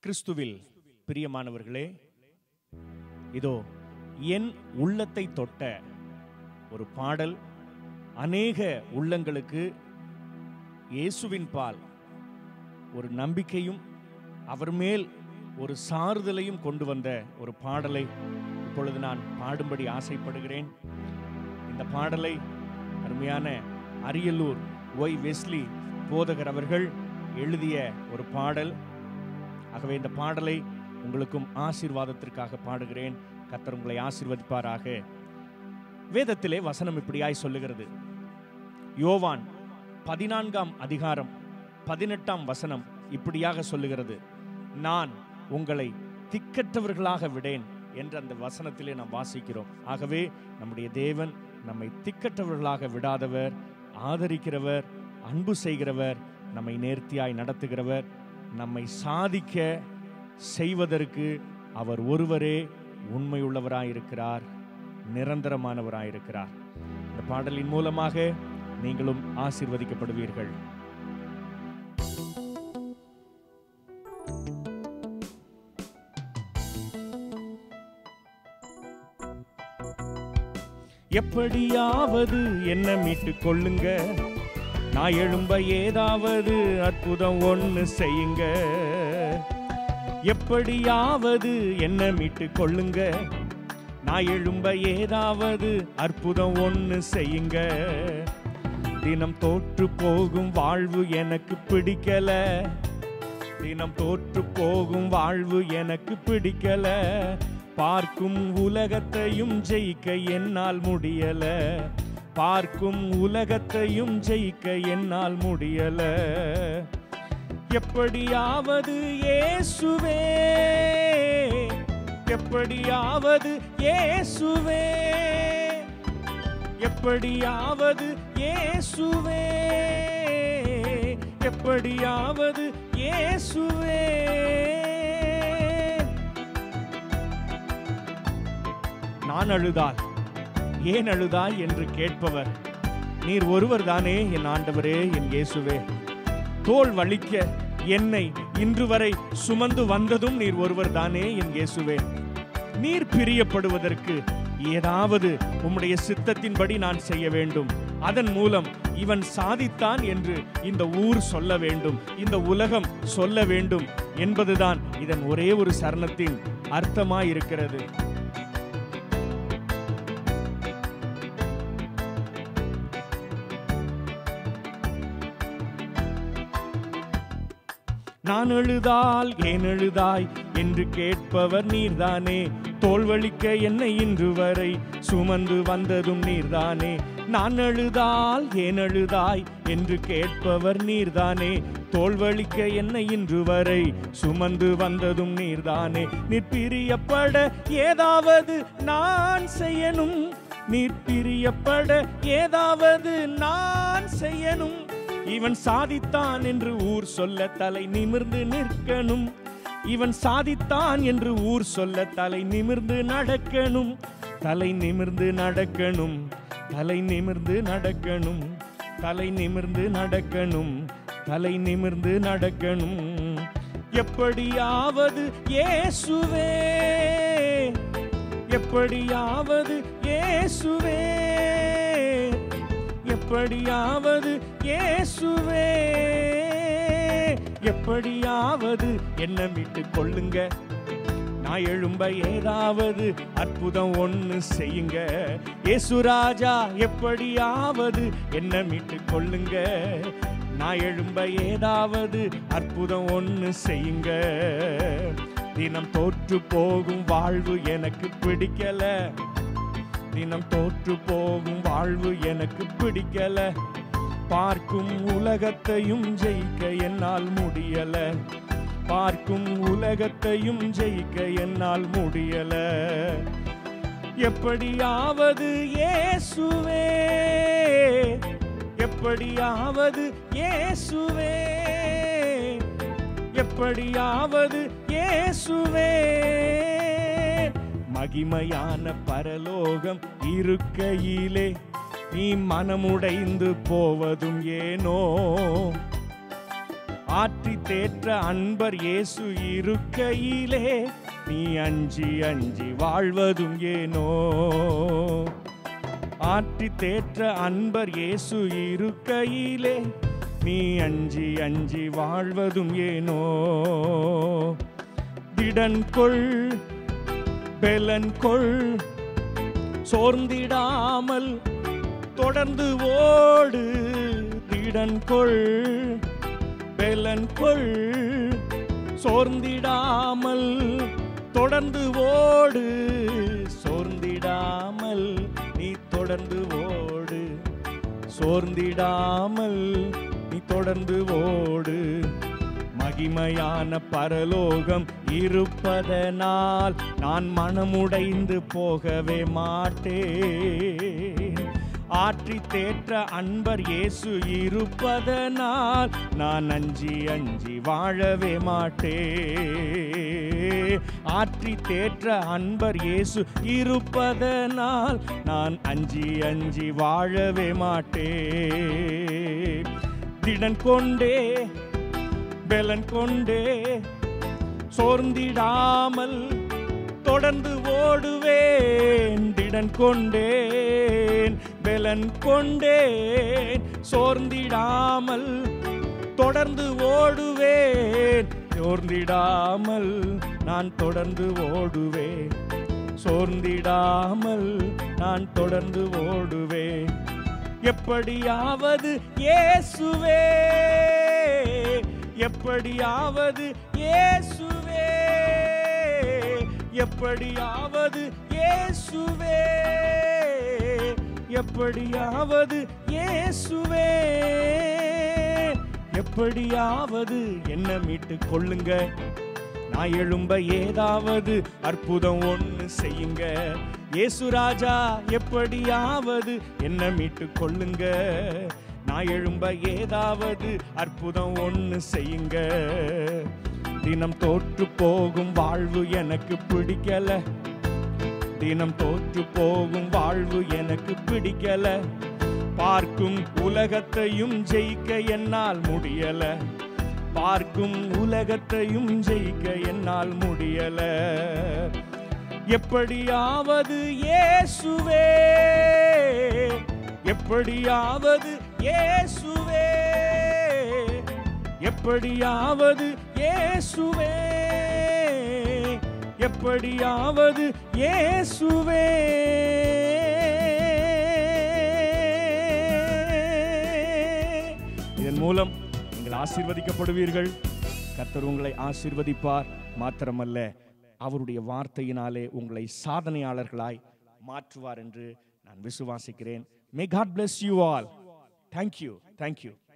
கிறிஸ்துவில் பிரியமானவர்களே, இதோ என் உள்ளத்தை தொட்ட ஒரு பாடல் அநேக உள்ளங்களுக்கு இயேசுவின் பால் ஒரு நம்பிக்கையும் அவர் மேல் ஒரு சாறுதலையும் கொண்டு வந்த ஒரு பாடலை இப்பொழுது நான் பாடும்படி ஆசைப்படுகிறேன். இந்த பாடலை அருமையான அரியலூர் ஒய் வெஸ்லி போதகர் அவர்கள் எழுதிய ஒரு பாடல். ஆகவே இந்த பாடலை உங்களுக்கும் ஆசீர்வாதத்திற்காக பாடுகிறேன். கர்த்தர் உங்களை ஆசீர்வதிப்பாராக. வேதத்திலே வசனம் இப்படியாய் சொல்லுகிறது. யோவான் 14ஆம் அதிகாரம் 18ஆம் வசனம் இப்படியாக சொல்லுகிறது, நான் உங்களை திக்கற்றவர்களாக விடேன் என்ற அந்த வசனத்திலே நாம் வாசிக்கிறோம். ஆகவே நம்முடைய தேவன் நம்மை திக்கற்றவர்களாக விடாதவர், ஆதரிக்கிறவர், அன்பு செய்கிறவர், நம்மை நேர்த்தியாய் நடத்துகிறவர், நம்மை சாதிக்க செய்வதற்கு அவர் ஒருவரே உண்மையுள்ளவராயிருக்கிறார், நிரந்தரமானவராயிருக்கிறார். இந்த பாடலின் மூலமாக நீங்களும் ஆசீர்வதிக்கப்படுவீர்கள். எப்படியாவது என்ன மீட்டுக் கொள்ளுங்க, நான் எழும்ப ஏதாவது அற்புதம் ஒன்று செய்யுங்க. எப்படியாவது என்ன மீட்டுக் கொள்ளுங்க, நான் எழும்ப ஏதாவது அற்புதம் ஒன்று செய்யுங்க. தினம் தோற்று போகும் வாழ்வு எனக்கு பிடிக்கல, தினம் தோற்று போகும் வாழ்வு எனக்கு பிடிக்கல. பார்க்கும் உலகத்தையும் ஜெயிக்க என்னால் முடியல, பார்க்கும் உலகத்தையும் ஜெயிக்க என்னால் முடியல. எப்படியாவது இயேசுவே, எப்படியாவது இயேசுவே, எப்படியாவது இயேசுவே, எப்படியாவது இயேசுவே. நான் அழுதால் ஏன் அழுதாய் என்று கேட்பவர் நீர் ஒருவர் தானே என் ஆண்டவரே, என் இயேசுவே. தோள் வலிக்க என்னை இன்று வரை சுமந்து வந்ததும் நீர் ஒருவர் தானே என் இயேசுவே. நீர் பிரியப்படுவதற்கு ஏதாவது உம்முடைய சித்தத்தின்படி நான் செய்ய வேண்டும். அதன் மூலம் இவன் சாதித்தான் என்று இந்த ஊர் சொல்ல வேண்டும், இந்த உலகம் சொல்ல வேண்டும் என்பதுதான் இதன் ஒரே ஒரு சரணத்தின் அர்த்தமாயிருக்கிறது. நான் எழுதால் ஏன் எழுதாய் என்று கேட்பவர் நீர்தானே, தோல்வழிக்க என்னை இன்று வரை சுமந்து வந்ததும் நீர்தானே. நான் எழுதால் ஏன் எழுதாய் என்று கேட்பவர் நீர்தானே, தோல்வழிக்க என்னை இன்று வரை சுமந்து வந்ததும் நீர்தானே. நீர் பிரியப்பட ஏதாவது நான் செய்யணும், நீர் பிரியப்பட ஏதாவது நான் செய்யணும். இவன் சாதித்தான் என்று ஊர் சொல்ல தலை நிமிர்ந்து நிற்கணும், இவன் சாதித்தான் என்று ஊர் சொல்ல தலை நிமிர்ந்து நடக்கணும், தலை நிமிர்ந்து நடக்கணும், தலை நிமிர்ந்து நடக்கணும், தலை நிமிர்ந்து நடக்கணும், தலை நிமிர்ந்து நடக்கணும். எப்படியாவது இயேசுவே, எப்படியாவது இயேசுவே, எப்படியாவது இயேசுவே, எப்படியாவது என்ன மீட்டுக் கொள்ளுங்க, நான் எழும்ப ஏதாவது அற்புதம் ஒன்று செய்யுங்க. இயேசு ராஜா எப்படியாவது என்ன மீட்டுக் கொள்ளுங்க, நான் எழும்ப ஏதாவது அற்புதம் ஒன்று செய்யுங்க. தினம் தோற்று போகும் வாழ்வு எனக்கு பிடிக்கல, தினம் தோற்று போகும் வாழ்வு எனக்கு பிடிக்கல. பார்க்கும் உலகத்தையும் ஜெயிக்க என்னால் முடியல, பார்க்கும் உலகத்தையும் ஜெயிக்க என்னால் முடியல. எப்படியாவது இயேசுவே, எப்படியாவது இயேசுவே, எப்படியாவது இயேசுவே. மகிமையான பரலோகம் இருக்கையிலே நீ மனமுடைந்து போவதும் ஏனோ, ஆற்றி தேற்ற அன்பர் இயேசு இருக்கையிலே நீ அஞ்சி அஞ்சி வாழ்வதும் ஏனோ. ஆற்றி தேற்ற அன்பர் இயேசு இருக்கையிலே நீ அஞ்சி அஞ்சி வாழ்வதும் ஏனோ. திடன் கொள் பெலன் கொள், சோர்ந்திடாமல் தொடர்ந்து ஓடு. திடன் கொள் பெலன் கொள், சோர்ந்திடாமல் தொடர்ந்து ஓடு. சோர்ந்திடாமல் நீ தொடர்ந்து ஓடு. சோர்ந்திடாமல் நீ தொடர்ந்து ஓடு. மகிமையான பரலோகம் இருப்பதனால் நான் மனமுடைந்து போகவே மாட்டேன். ஆற்றி தேற்ற அன்பர் இயேசு இருப்பதனால் நான் அஞ்சி அஞ்சி வாழவே மாட்டேன். ஆற்றி தேற்ற அன்பர் இயேசு இருப்பதனால் நான் அஞ்சி அஞ்சி வாழவே மாட்டேன். திடன் கொண்டே பெலன் கொண்டே சோர்ந்திடாமல் தொடர்ந்து ஓடுவேன். திடன் கொண்டேன் பெலன் கொண்டேன், சோர்ந்திடாமல் தொடர்ந்து ஓடுவேன். சோர்ந்திடாமல் நான் தொடர்ந்து ஓடுவேன். சோர்ந்திடாமல் நான் தொடர்ந்து ஓடுவேன். எப்படியாவது இயேசுவே, எப்படியாவது இயேசுவே, எப்படியாவது இயேசுவே, எப்படியாவது இயேசுவே, எப்படியாவது என்ன மீட்டுக் கொள்ளுங்க. நான் எழும்ப ஏதாவது அற்புதம் ஒன்று செய்யுங்க. இயேசு ராஜா எப்படியாவது என்ன மீட்டுக் கொள்ளுங்க. நான் எழும்ப ஏதாவது அற்புதம் ஒன்று செய்யுங்க. தினம் தோற்று போகும் வாழ்வு எனக்கு பிடிக்கல. தினம் தோற்று போகும் வாழ்வு எனக்கு பிடிக்கல. பார்க்கும் உலகத்தையும் ஜெயிக்க என்னால் முடியல. பார்க்கும் உலகத்தையும் ஜெயிக்க என்னால் முடியல. எப்படியாவது இயேசுவே, எப்படியாவது இயேசுவே, எப்படியாவது இயேசுவே, எப்படியாவது இயேசுவே. இதன் மூலம் நீங்கள் ஆசீர்வதிக்கப்படுவீர்கள். கர்த்தர் உங்களை ஆசீர்வதிப்பார். மாத்திரமல்ல, அவருடைய வார்த்தையினாலே உங்களை சாதனையாளர்களாய் மாற்றுவார் என்று நான் விசுவாசிக்கிறேன். May God bless you all. Thank you. Thank you.